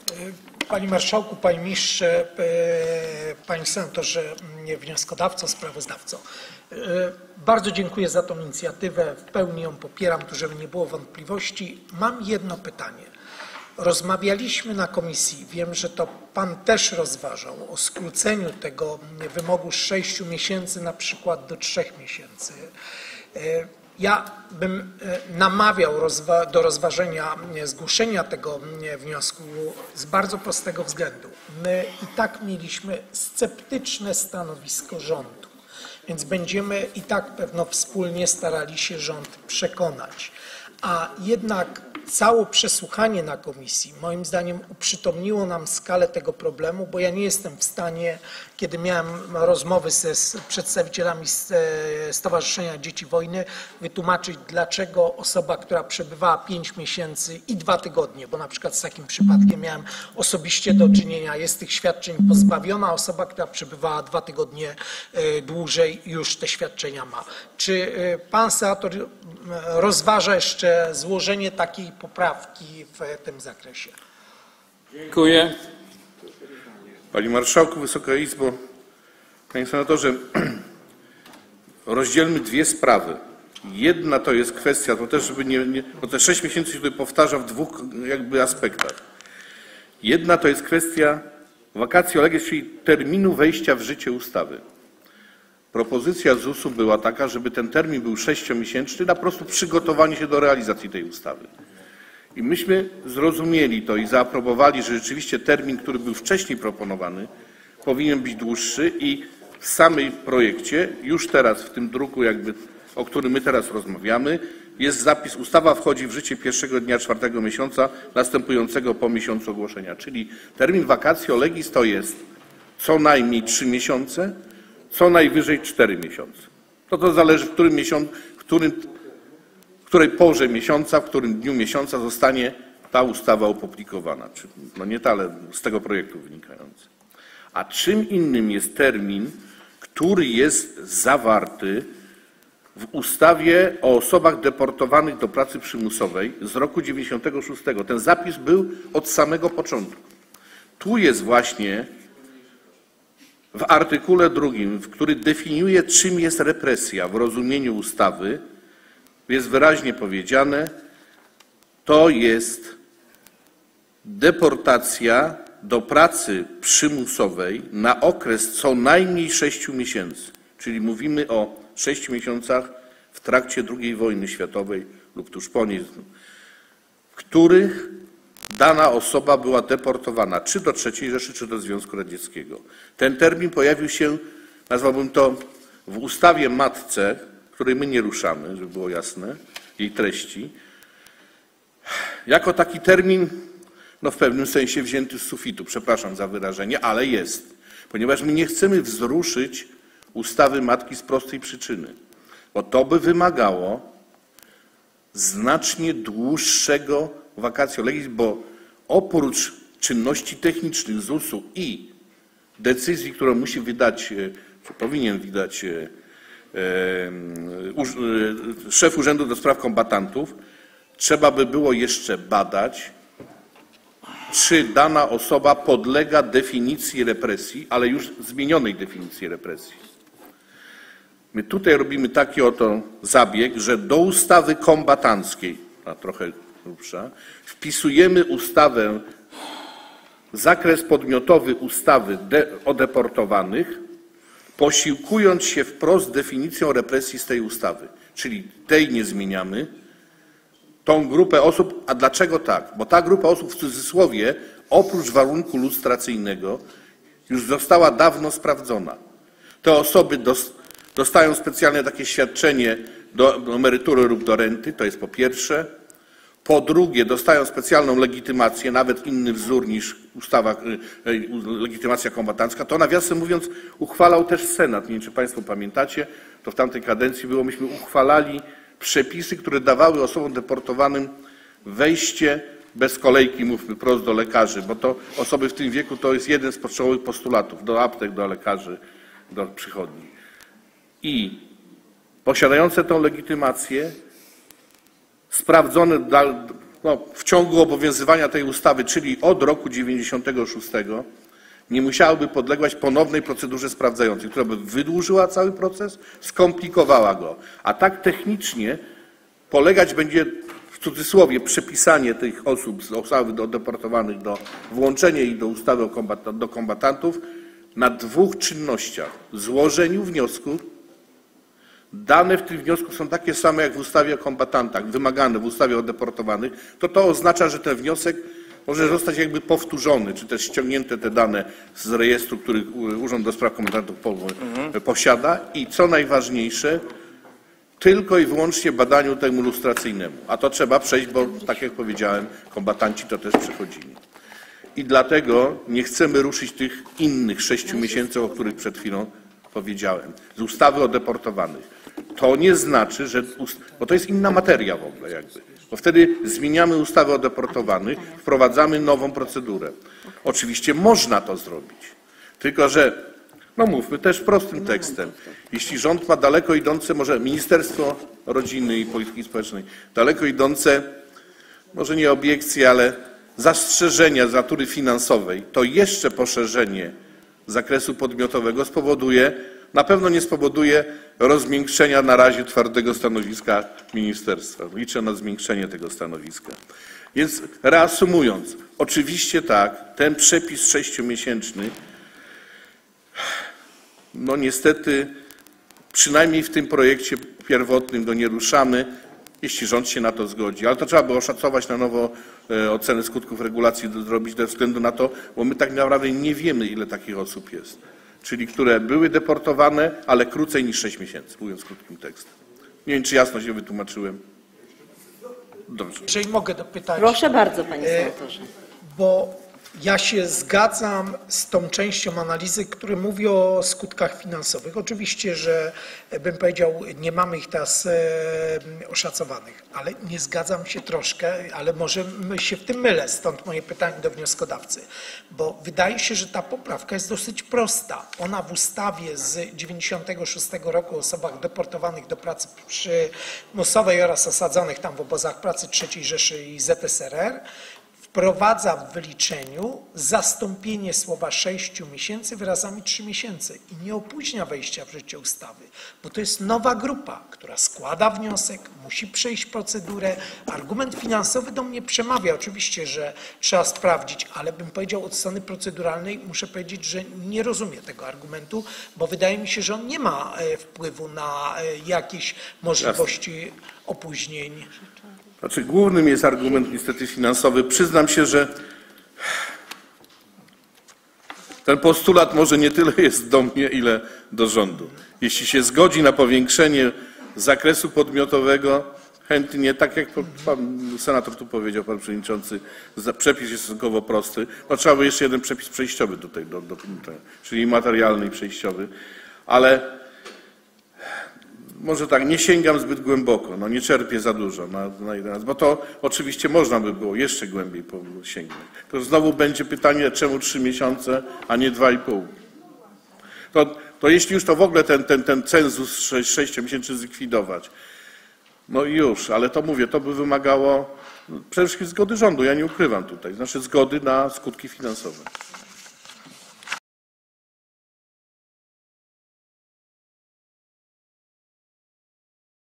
Panie Marszałku, Panie Ministrze, Panie Senatorze wnioskodawco, sprawozdawco. Bardzo dziękuję za tą inicjatywę, w pełni ją popieram, tu żeby nie było wątpliwości. Mam jedno pytanie. Rozmawialiśmy na komisji, wiem, że to Pan też rozważał, o skróceniu tego wymogu z 6 miesięcy na przykład do 3 miesięcy. Ja bym namawiał do rozważenia zgłoszenia tego wniosku z bardzo prostego względu. My i tak mieliśmy sceptyczne stanowisko rządu, więc będziemy i tak pewno wspólnie starali się rząd przekonać. A jednak całe przesłuchanie na komisji moim zdaniem uprzytomniło nam skalę tego problemu, bo ja nie jestem w stanie, kiedy miałem rozmowy z przedstawicielami Stowarzyszenia Dzieci Wojny, wytłumaczyć, dlaczego osoba, która przebywała 5 miesięcy i 2 tygodnie, bo na przykład z takim przypadkiem miałem osobiście do czynienia, jest tych świadczeń pozbawiona, a osoba, która przebywała 2 tygodnie dłużej, już te świadczenia ma. Czy pan senator rozważa jeszcze złożenie takiej poprawki w tym zakresie? Dziękuję. Panie Marszałku, Wysoka Izbo, Panie Senatorze, rozdzielmy dwie sprawy. Jedna to jest kwestia, to też żeby bo te 6 miesięcy się tutaj powtarza w dwóch jakby aspektach. Jedna to jest kwestia vacatio legis, czyli terminu wejścia w życie ustawy. Propozycja ZUS-u była taka, żeby ten termin był 6-miesięczny na prostu przygotowanie się do realizacji tej ustawy. I myśmy zrozumieli to i zaaprobowali, że rzeczywiście termin, który był wcześniej proponowany, powinien być dłuższy i w samym projekcie, już teraz w tym druku jakby, o którym my teraz rozmawiamy, jest zapis, ustawa wchodzi w życie pierwszego dnia 4. miesiąca następującego po miesiącu ogłoszenia. Czyli termin vacatio legis to jest co najmniej 3 miesiące, co najwyżej 4 miesiące. To zależy, w której porze miesiąca, w którym dniu miesiąca zostanie ta ustawa opublikowana. No nie ta, ale z tego projektu wynikający. A czym innym jest termin, który jest zawarty w ustawie o osobach deportowanych do pracy przymusowej z roku 96. Ten zapis był od samego początku. Tu jest właśnie w artykule 2, który definiuje, czym jest represja w rozumieniu ustawy, jest wyraźnie powiedziane, to jest deportacja do pracy przymusowej na okres co najmniej 6 miesięcy. Czyli mówimy o 6 miesiącach w trakcie II wojny światowej lub tuż po niej, w których dana osoba była deportowana czy do III Rzeszy, czy do Związku Radzieckiego. Ten termin pojawił się, nazwałbym to, w ustawie matce, której my nie ruszamy, żeby było jasne, jej treści, jako taki termin, no w pewnym sensie wzięty z sufitu, przepraszam za wyrażenie, ale jest. Ponieważ my nie chcemy wzruszyć ustawy matki z prostej przyczyny, bo to by wymagało znacznie dłuższego vacatio legis, bo oprócz czynności technicznych ZUS-u i decyzji, którą musi wydać, czy powinien wydać szef Urzędu do Spraw Kombatantów, trzeba by było jeszcze badać, czy dana osoba podlega definicji represji, ale już zmienionej definicji represji. My tutaj robimy taki oto zabieg, że do ustawy kombatanckiej, a trochę grubsza, wpisujemy ustawę, zakres podmiotowy ustawy o deportowanych, posiłkując się wprost definicją represji z tej ustawy. Czyli tej nie zmieniamy, tą grupę osób, a dlaczego tak? Bo ta grupa osób w cudzysłowie, oprócz warunku lustracyjnego, już została dawno sprawdzona. Te osoby dostają specjalne takie świadczenie do emerytury lub do renty, to jest po pierwsze. Po drugie, dostają specjalną legitymację, nawet inny wzór niż ustawa, legitymacja kombatancka. To nawiasem mówiąc uchwalał też Senat. Nie wiem, czy Państwo pamiętacie, to w tamtej kadencji było, myśmy uchwalali przepisy, które dawały osobom deportowanym wejście bez kolejki, mówmy wprost, do lekarzy, bo to osoby w tym wieku to jest jeden z podstawowych postulatów, do aptek, do lekarzy, do przychodni. I posiadające tę legitymację, sprawdzone w ciągu obowiązywania tej ustawy, czyli od roku 96, nie musiałyby podlegać ponownej procedurze sprawdzającej, która by wydłużyła cały proces, skomplikowała go. A tak technicznie polegać będzie, w cudzysłowie, przepisanie tych osób z ustawy deportowanych do włączenie ich do ustawy do kombatantów na 2 czynnościach. Złożeniu wniosku. Dane w tym wniosku są takie same jak w ustawie o kombatantach, wymagane w ustawie o deportowanych, to oznacza, że ten wniosek może zostać jakby powtórzony, czy też ściągnięte te dane z rejestru, który Urząd do Spraw Kombatantów posiada i co najważniejsze, tylko i wyłącznie badaniu temu lustracyjnemu. A to trzeba przejść, bo tak jak powiedziałem, kombatanci to też przechodzili. I dlatego nie chcemy ruszyć tych innych 6 miesięcy, o których przed chwilą powiedziałem, z ustawy o deportowanych. To nie znaczy, że, bo to jest inna materia w ogóle jakby, bo wtedy zmieniamy ustawę o deportowanych, wprowadzamy nową procedurę. Oczywiście można to zrobić, tylko że, mówmy też prostym tekstem, jeśli rząd ma daleko idące, może Ministerstwo Rodziny i Polityki Społecznej, daleko idące, może nie obiekcje, ale zastrzeżenia z natury finansowej, to jeszcze poszerzenie zakresu podmiotowego spowoduje, na pewno nie spowoduje rozmiękczenia na razie twardego stanowiska ministerstwa. Liczę na zwiększenie tego stanowiska. Więc reasumując, oczywiście tak, ten przepis 6-miesięczny, niestety, przynajmniej w tym projekcie pierwotnym go nie ruszamy, jeśli rząd się na to zgodzi. Ale to trzeba by oszacować na nowo, ocenę skutków regulacji zrobić ze względu na to, bo my tak naprawdę nie wiemy, ile takich osób jest. Czyli które były deportowane, ale krócej niż 6 miesięcy, mówiąc krótkim tekstem. Nie wiem, czy jasno się wytłumaczyłem. Dobrze. Jeżeli mogę dopytać. Proszę bardzo, panie senatorze. Bo ja się zgadzam z tą częścią analizy, która mówi o skutkach finansowych. Oczywiście, że bym powiedział, nie mamy ich teraz oszacowanych, ale nie zgadzam się troszkę, ale może się w tym mylę, stąd moje pytanie do wnioskodawcy. Bo wydaje się, że ta poprawka jest dosyć prosta. Ona w ustawie z 1996 roku o osobach deportowanych do pracy przymusowej oraz osadzonych tam w obozach pracy III Rzeszy i ZSRR wprowadza w wyliczeniu zastąpienie słowa 6 miesięcy wyrazami 3 miesięcy i nie opóźnia wejścia w życie ustawy, bo to jest nowa grupa, która składa wniosek, musi przejść procedurę. Argument finansowy do mnie przemawia. Oczywiście, że trzeba sprawdzić, ale bym powiedział od strony proceduralnej, muszę powiedzieć, że nie rozumiem tego argumentu, bo wydaje mi się, że on nie ma wpływu na jakieś możliwości opóźnień. Znaczy, głównym jest argument niestety finansowy. Przyznam się, że ten postulat może nie tyle jest do mnie, ile do rządu. Jeśli się zgodzi na powiększenie zakresu podmiotowego, chętnie, tak jak pan senator tu powiedział, pan przewodniczący, przepis jest stosunkowo prosty. Trzeba by jeszcze jeden przepis przejściowy tutaj, czyli materialny i przejściowy, ale może tak, nie sięgam zbyt głęboko, nie czerpię za dużo na jeden raz, bo to oczywiście można by było jeszcze głębiej sięgnąć. To znowu będzie pytanie, czemu 3 miesiące, a nie 2,5. To jeśli już to w ogóle ten cenzus 6 miesięcy zlikwidować, już, ale to mówię, to by wymagało przede wszystkim zgody rządu, ja nie ukrywam tutaj, znaczy zgody na skutki finansowe.